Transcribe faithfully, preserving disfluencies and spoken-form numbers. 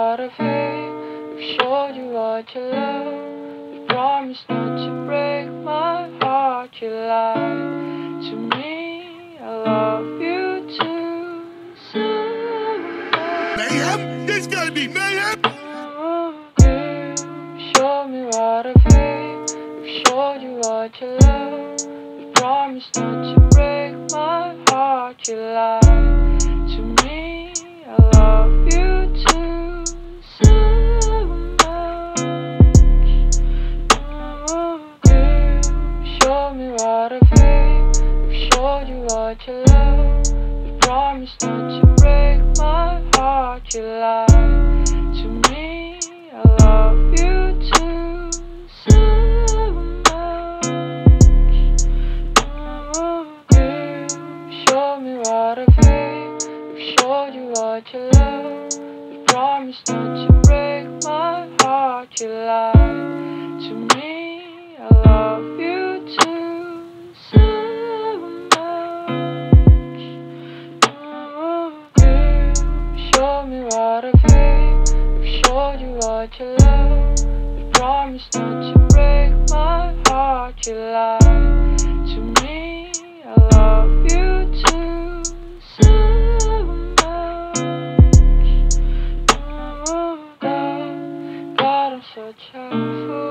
what I feel. We've showed you what you love. We promise not to break my heart. You lied to me. I love you too. So mayhem? This gotta be mayhem! Show me what I feel. We've showed you what you love. We promise not to break my heart. You lied to me. I love you too so much. Show me what I feel. We've showed you what you love. We promise not to break my heart. You lied to me. I love you too so much. Show me what I feel. We've showed you what you love. We promise not to break my heart. You lied to me. I love you too so much. Show me what I feel. We've showed you what you love. We promise not to break my heart. You lied to me. I love you too so much. God, God, I'm such a fool.